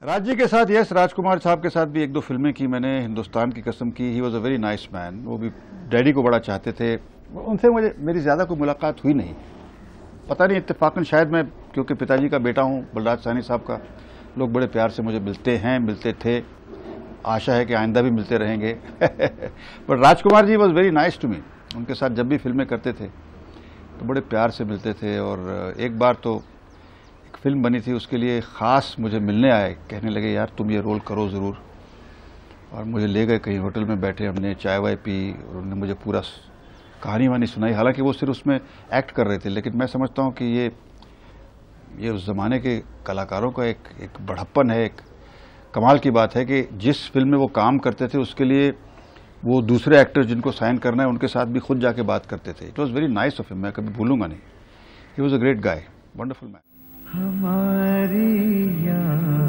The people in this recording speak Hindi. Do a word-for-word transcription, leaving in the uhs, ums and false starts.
राज के साथ यस, राजकुमार साहब के साथ भी एक दो फिल्में की मैंने। हिंदुस्तान की कसम की, he was a very nice man. वो भी डैडी को बड़ा चाहते थे। उनसे मुझे मेरी ज़्यादा कोई मुलाकात हुई नहीं, पता नहीं इत्तेफाकन शायद मैं क्योंकि पिताजी का बेटा हूँ बलराज साहनी साहब का, लोग बड़े प्यार से मुझे मिलते हैं, मिलते थे, आशा है कि आइंदा भी मिलते रहेंगे। But Rajkumar ji was very nice to me. उनके साथ जब भी फिल्में करते थे तो बड़े प्यार से मिलते थे। और एक बार तो एक फिल्म बनी थी, उसके लिए ख़ास मुझे मिलने आए, कहने लगे यार तुम ये रोल करो ज़रूर। और मुझे ले गए कहीं होटल में, बैठे, हमने चाय वाय पी और उन्होंने मुझे पूरा कहानी वानी सुनाई। हालांकि वो सिर्फ उसमें एक्ट कर रहे थे, लेकिन मैं समझता हूँ कि ये ये उस ज़माने के कलाकारों का एक एक बड़प्पन है। एक कमाल की बात है कि जिस फिल्म में वो काम करते थे उसके लिए वो दूसरे एक्टर्स जिनको साइन करना है उनके साथ भी खुद जाके बात करते थे। It was very nice of him, मैं कभी भूलूंगा नहीं। He was a great guy, wonderful man. हमारी